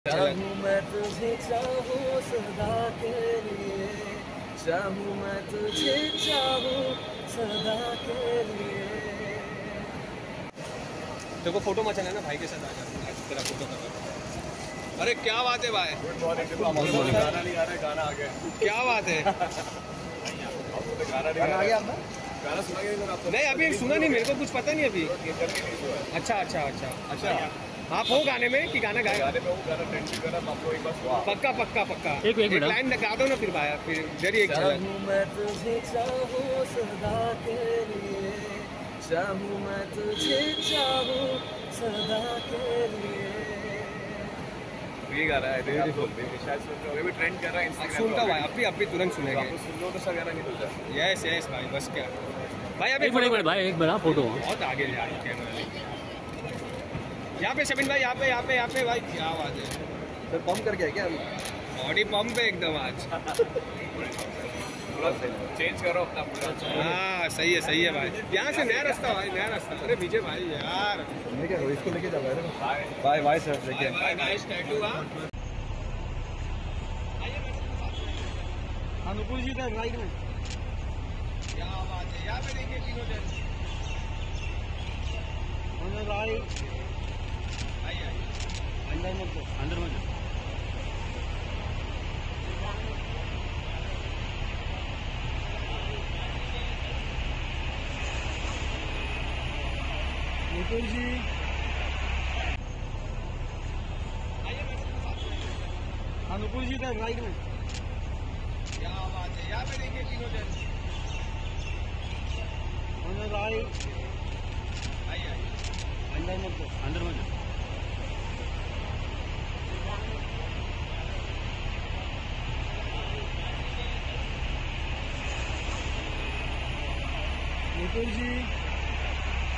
चाहूँ मैं तुझे चाहूँ सदा के लिए, चाहूँ मैं तुझे चाहूँ सदा के लिए। देखो फोटो मचा है ना भाई के साथ आ जा, तेरा फोटो कर। अरे क्या बात है भाई, गाना नहीं आ रहा है, गाना आ गया। क्या बात है। गाना आ गया आपका? गाना सुना गया नहीं अभी सुना नहीं, मेरे को कुछ पता नहीं अभी। अच्छा अच्छा अच्छा अच्छा, आप हो गाने में कि गाना गाए? गाने में वो गाना ट्रेंड भी करा, आपको एक बार पक्का पक्का पक्का एक लाइन लगा दो ना फिर भाई, फिर जरिए एक चला। चाहूँ मैं तुझे चाहूँ सदा के लिए, चाहूँ मैं तुझे चाहूँ सदा के लिए। ये गा रहा है शायद सुन रहे हो, भी ट्रेंड कर रहा है इंस्टाग्राम। सुनता भाई, अभी तुरंत सुनेंगे। आपको सुन लो तो सब गाना नहीं होता। यस यस भाई, बस क्या भाई। अभी एक मिनट भाई, एक मिनट फोटो बहुत आगे जा यहाँ पे शबिन भाई, यहाँ पे भाई, क्या बात है। तो पंप करके है क्या? बॉडी पंप है एकदम आज। पूरा चेंज करो अपना पूरा। हाँ सही है भाई, यहाँ से नया रास्ता भाई, नया रास्ता। अरे विजय भाई यार, इसको लेके जाओ। Bye bye sir, bye bye nice tattoo. Anukul ji का राइट में क्या बात है, यहाँ पे देखिए तीनों जन। अंदर में अनुकूल जी, अनुकूल जी का राइट में। क्या बात है, यहाँ पे देखिए तीनों जन। राइट अंदर में अनुकूल जी।